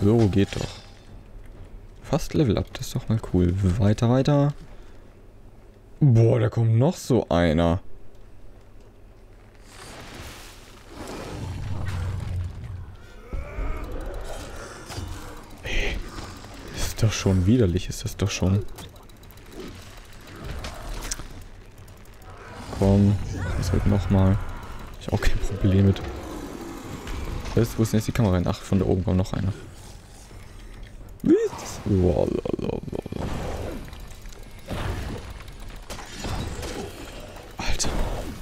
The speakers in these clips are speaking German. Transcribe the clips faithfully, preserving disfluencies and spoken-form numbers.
So, geht doch. Fast Level Up, das ist doch mal cool. Weiter, weiter. Boah, da kommt noch so einer. Ey, ist doch schon widerlich, ist das doch schon. Komm, das wird nochmal. Ich habe auch kein Problem mit. Was, wo ist denn jetzt die Kamera hin? Ach, von da oben kommt noch einer. Wie ist das? Alter.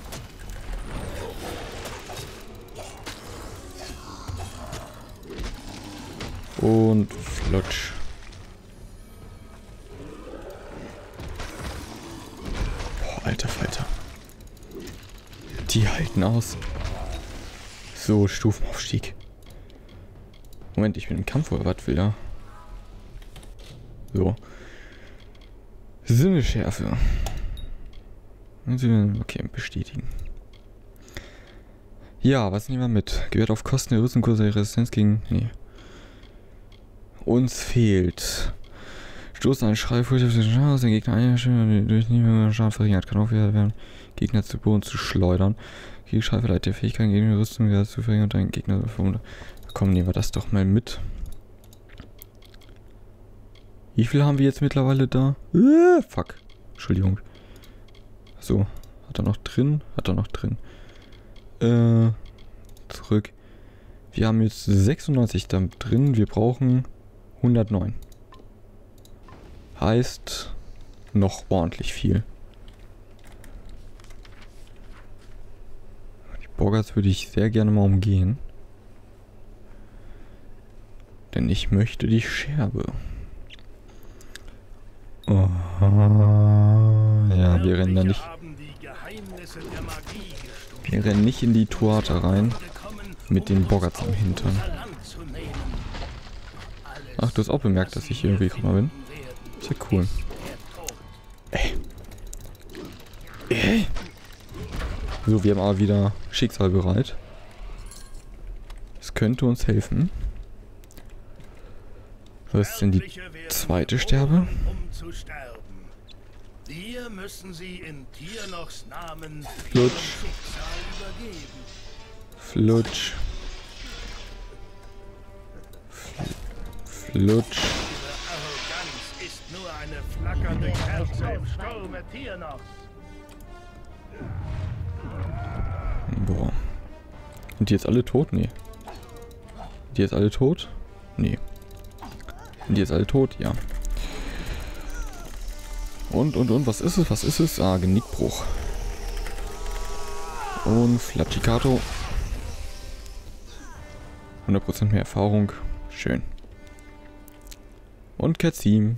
Und flutsch. Boah, alter Falter. Die halten aus. So, Stufenaufstieg. Moment, ich bin im Kampf oder was will er? So. Sinneschärfe. Okay, bestätigen. Ja, was nehmen wir mit? Gewährt auf Kosten der Rüstungskurse der Resistenz gegen... Nee. Uns fehlt. Stoßen einen Schrei, Furcht auf den Schaden, den Gegner einstellen, durch niemanden Schaden verringert. Kann auch wieder werden, Gegner zu Boden zu schleudern. Gegenschrei verleiht der Fähigkeit, gegen die Rüstung wieder zu verringern und einen Gegner zu verwundern. Komm, nehmen wir das doch mal mit. Wie viel haben wir jetzt mittlerweile da? Äh, fuck. Entschuldigung. So. Hat er noch drin? Hat er noch drin. Äh. Zurück. Wir haben jetzt sechsundneunzig da drin. Wir brauchen hundertneun. Heißt noch ordentlich viel. Die Boggats würde ich sehr gerne mal umgehen. Denn ich möchte die Scherbe. Oh, ja, wir rennen da nicht. Wir rennen nicht in die Tuata rein. Mit den Boggats am Hintern. Ach, du hast auch bemerkt, dass ich hier irgendwie gekommen bin. Ist ja cool. Ey. Ey. So, wir haben aber wieder Schicksal bereit. Es könnte uns helfen. Was ist denn die zweite Sterbe? Wir müssen sie in Tirnochs Namen Flutsch. Flutsch. Flutsch. Diese Arroganz ist nur eine flackernde Kerze im Sturme Tirnochs. Boah. Sind die jetzt alle tot? Nee. Sind die jetzt alle tot? Nee. Sind die jetzt alle tot? Ja. Und, und, und, was ist es? Was ist es? Ah, Genickbruch. Und Flachikato. hundert Prozent mehr Erfahrung. Schön. Und Ketzim.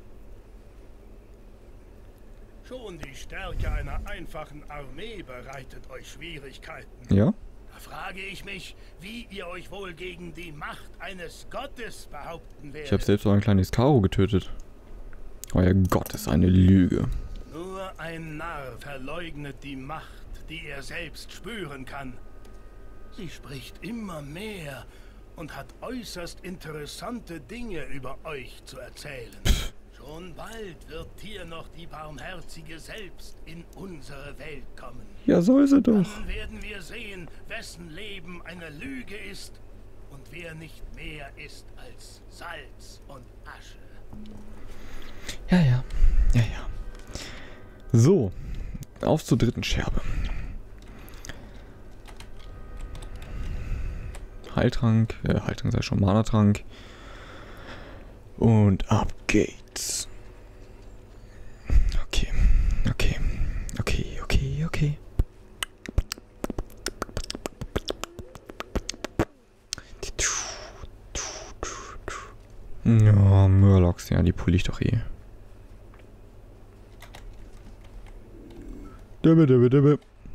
Schon die Stärke einer einfachen Armee bereitet euch Schwierigkeiten. Ja? Da frage ich mich, wie ihr euch wohl gegen die Macht eines Gottes behaupten werdet. Ich habe selbst auch ein kleines Karo getötet. Euer Gott ist eine Lüge. Nur ein Narr verleugnet die Macht, die er selbst spüren kann. Sie spricht immer mehr und hat äußerst interessante Dinge über euch zu erzählen. Pff. Schon bald wird Tirnoch die Barmherzige selbst in unsere Welt kommen. Ja, soll sie doch. Dann werden wir sehen, wessen Leben eine Lüge ist und wer nicht mehr ist als Salz und Asche. Ja, ja. Ja, ja. So. Auf zur dritten Scherbe. Heiltrank. Äh, Heiltrank sei schon Mana-Trank. Und ab geht's. Okay. Okay. Okay, okay, okay. Ja, Murlocs, ja, die pulle ich doch eh. Dibbe, dibbe, dibbe.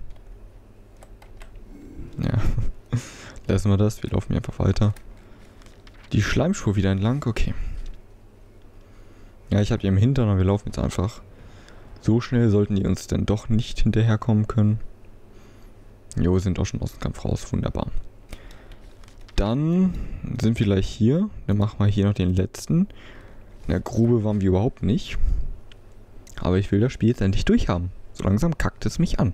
Ja. Lassen wir das. Wir laufen hier einfach weiter. Die Schleimspur wieder entlang. Okay. Ja, ich habe die im Hintern, aber wir laufen jetzt einfach. So schnell sollten die uns dann doch nicht hinterherkommen können. Jo, wir sind auch schon aus dem Kampf raus. Wunderbar. Dann Dann sind wir gleich hier. Dann machen wir hier noch den letzten. In der Grube waren wir überhaupt nicht. Aber ich will das Spiel jetzt endlich durchhaben. So langsam kackt es mich an.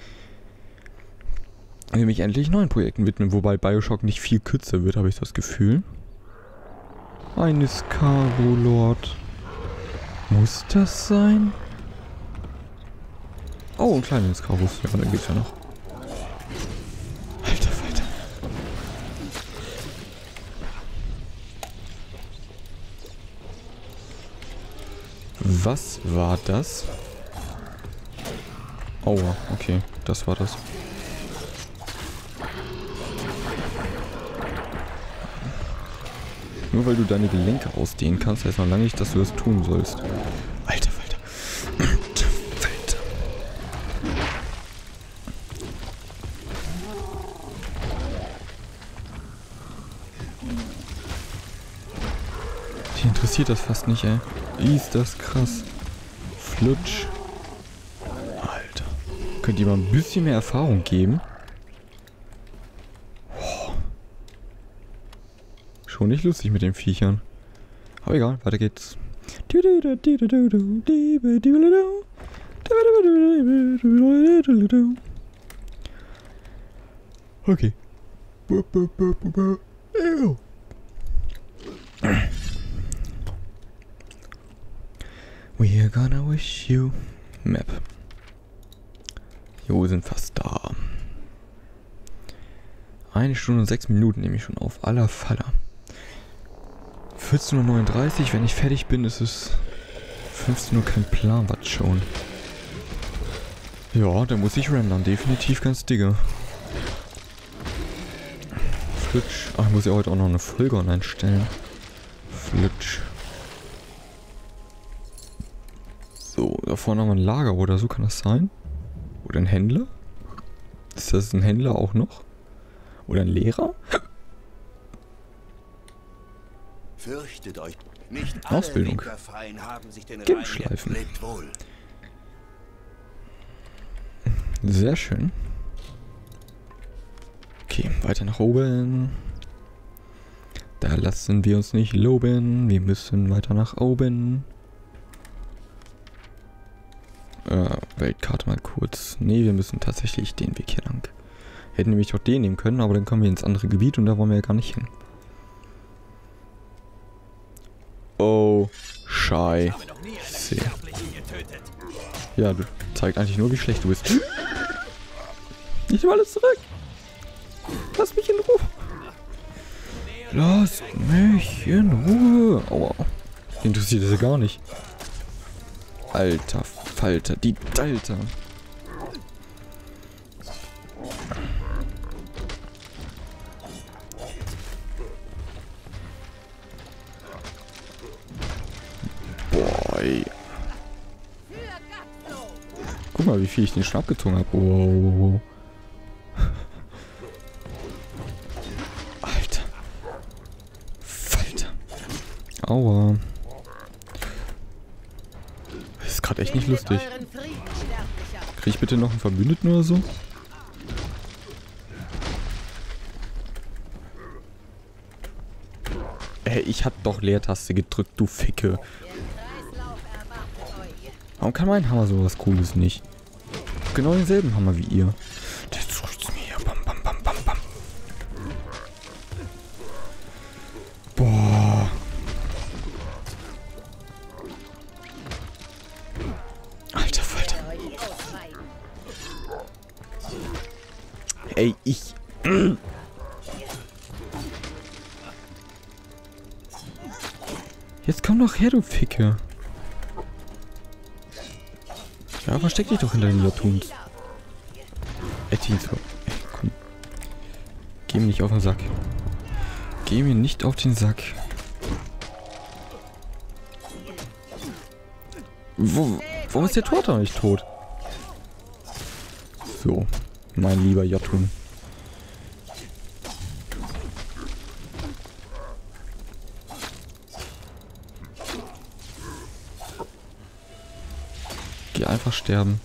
Ich will mich endlich neuen Projekten widmen, wobei Bioshock nicht viel kürzer wird, habe ich das Gefühl. Ein Iscaro-Lord. Muss das sein? Oh, ein kleiner Iscarus. Ja, dann geht's ja noch. Alter Falter. Was war das? Aua, okay. Das war das. Nur weil du deine Gelenke ausdehnen kannst, heißt noch lange nicht, dass du das tun sollst. Alter Falter. Alter Falter. Die interessiert das fast nicht, ey. Ist das krass. Flutsch. Alter. Könnt ihr mal ein bisschen mehr Erfahrung geben? Schon nicht lustig mit den Viechern. Aber egal, weiter geht's. Okay. We're gonna wish you Map. Jo, wir sind fast da. Eine Stunde und sechs Minuten nehme ich schon auf. Aller Faller. vierzehn Uhr neununddreißig, wenn ich fertig bin, ist es fünfzehn Uhr, kein Plan, was schon. Ja, da muss ich rendern, definitiv ganz digger. Flutsch. Ach, ich muss ja heute auch noch eine Folge online stellen. Flutsch. So, da vorne haben wir ein Lager oder so, kann das sein? Oder ein Händler? Ist das ein Händler auch noch? Oder ein Lehrer? Fürchtet euch. Nicht Ausbildung. alle haben sich den Gimpschleifen. Lebt wohl. Sehr schön. Okay, weiter nach oben. Da lassen wir uns nicht loben. Wir müssen weiter nach oben. Äh, Weltkarte mal kurz. Ne, wir müssen tatsächlich den Weg hier lang. Hätten nämlich auch den nehmen können, aber dann kommen wir ins andere Gebiet und da wollen wir ja gar nicht hin. Oh, Scheiße. Ja, du zeigst eigentlich nur, wie schlecht du bist. Ich nehme alles zurück. Lass mich in Ruhe. Lass mich in Ruhe. Aua. Interessiert das ja gar nicht. Alter Falter, die Dalter. Boy. Guck mal, wie viel ich den schon abgezogen habe. Wow. Alter. Falter. Aua. Das ist gerade echt nicht lustig. Krieg ich bitte noch einen Verbündeten oder so? Ey, ich hab doch Leertaste gedrückt, du Ficke. Warum kann mein Hammer sowas Cooles nicht? Genau denselben Hammer wie ihr. Der drückt's mir. Bam, bam, bam, bam, bam. Boah. Alter Falter. Ey, ich... Jetzt komm doch her, du Ficke. Ja, versteck dich doch hinter den Latuns. Ey, so. Ey, komm. Geh mir nicht auf den Sack. Geh mir nicht auf den Sack. Wo, warum ist der Torter nicht tot? So, mein lieber Jotun. Geh einfach sterben.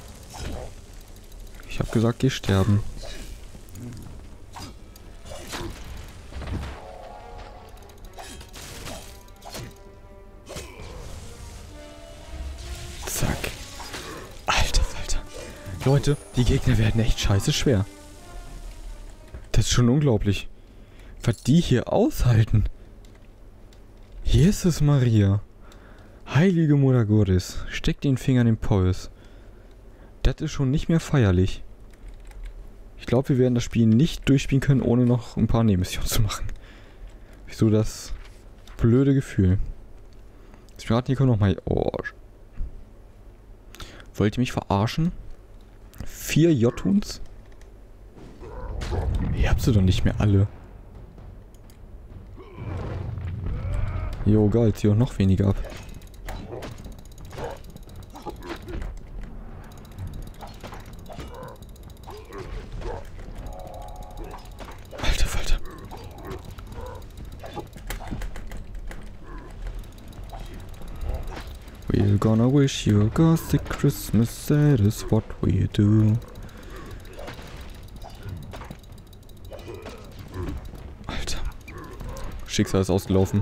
Ich hab gesagt, geh sterben. Leute, die Gegner werden echt scheiße schwer. Das ist schon unglaublich. Was die hier aushalten. Jesus Maria. Heilige Mutter Gottes. Steck den Finger in den Puls. Das ist schon nicht mehr feierlich. Ich glaube, wir werden das Spiel nicht durchspielen können, ohne noch ein paar Nebenmissionen zu machen. Wieso das blöde Gefühl. Jetzt raten, hier kommt noch mal... Oh. Wollt ihr mich verarschen? Vier J-Tuns? Ihr habt sie doch nicht mehr alle. Jo, geil, zieh auch noch weniger ab. Alter Falter. We're gonna wish you a ghostly Christmas, that is what we do. Alter. Schicksal ist ausgelaufen.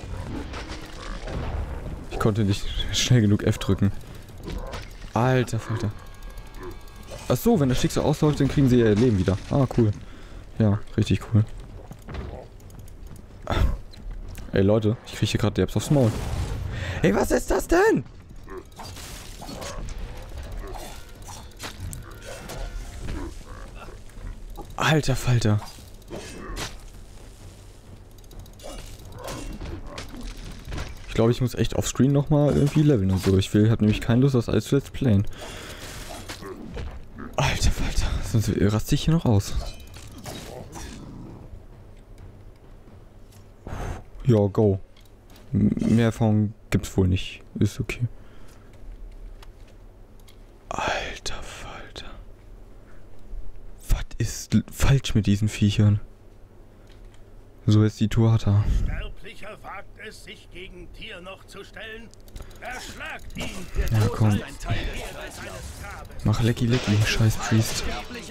Ich konnte nicht schnell genug F drücken. Alter Falter. Achso, wenn das Schicksal ausläuft, dann kriegen sie ihr Leben wieder. Ah, cool. Ja, richtig cool. Ey Leute, ich kriege hier gerade Derbs aufs Maul. Ey, was ist das denn? Alter Falter. Ich glaube, ich muss echt auf Screen nochmal irgendwie leveln und so. Ich will, habe nämlich keine Lust, das alles zu let's playen. Alter Falter, sonst raste ich hier noch aus. Ja, go. Mehr Erfahrung gibt's wohl nicht. Ist okay. Alter Falter. Was ist falsch mit diesen Viechern? So ist die Tuata. Sterblicher wagt es, sich gegen Tier noch zu stellen. Erschlagt ihn! Ja, komm. Mach lecky lecky, scheiß Priest.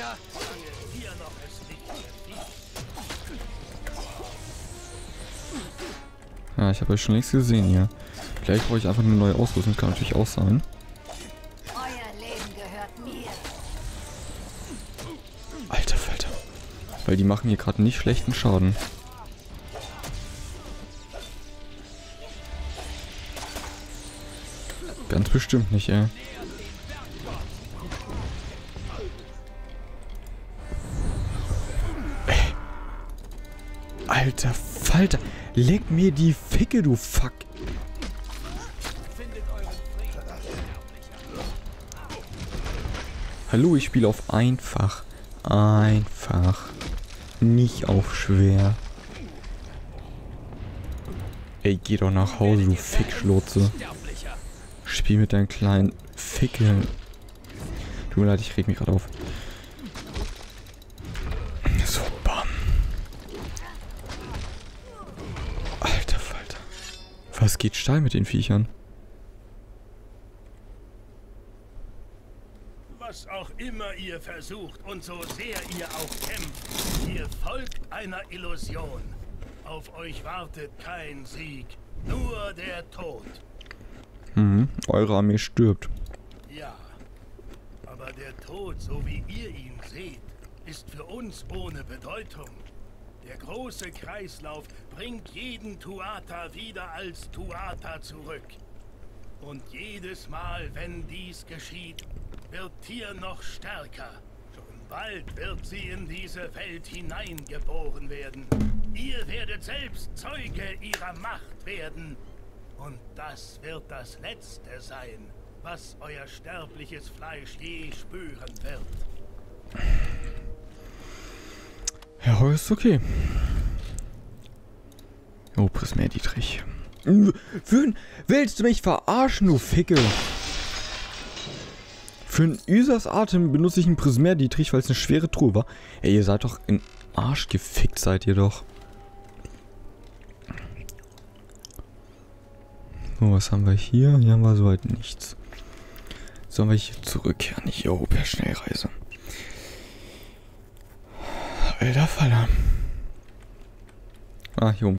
Ja, ich habe euch schon längst gesehen hier. Vielleicht brauche ich einfach eine neue Ausrüstung, kann natürlich auch sein. Euer Leben gehört mir. Alter Falter. Weil die machen hier gerade nicht schlechten Schaden. Ganz bestimmt nicht, ey. Ey. Alter Falter. Leg mir die Ficke, du Fuck. Hallo, ich spiele auf einfach. Einfach. Nicht auf schwer. Ey, geh doch nach Hause, du Fickschlotze. Spiel mit deinen kleinen Fickeln. Tut mir leid, ich reg mich gerade auf. So, bam. Alter Falter. Was geht steil mit den Viechern? Was auch immer ihr versucht und so sehr ihr auch kämpft, ihr folgt einer Illusion. Auf euch wartet kein Sieg, nur der Tod. Mhm, eure Armee stirbt. Ja, aber der Tod, so wie ihr ihn seht, ist für uns ohne Bedeutung. Der große Kreislauf bringt jeden Tuata wieder als Tuata zurück. Und jedes Mal, wenn dies geschieht, wird Tyr noch stärker. Schon bald wird sie in diese Welt hineingeboren werden. Ihr werdet selbst Zeuge ihrer Macht werden. Und das wird das Letzte sein, was euer sterbliches Fleisch je spüren wird. Ja, ist okay. Oh, Prisma Dietrich. Für, willst du mich verarschen, du Ficke? Für einen Ysas Atem benutze ich einen Prisma Dietrich, weil es eine schwere Truhe war. Ey, ihr seid doch in Arsch gefickt, seid ihr doch. So, was haben wir hier? Hier haben wir soweit nichts. Sollen wir hier zurückkehren? Jo, per Schnellreise. Alter Faller. Ah, hier oben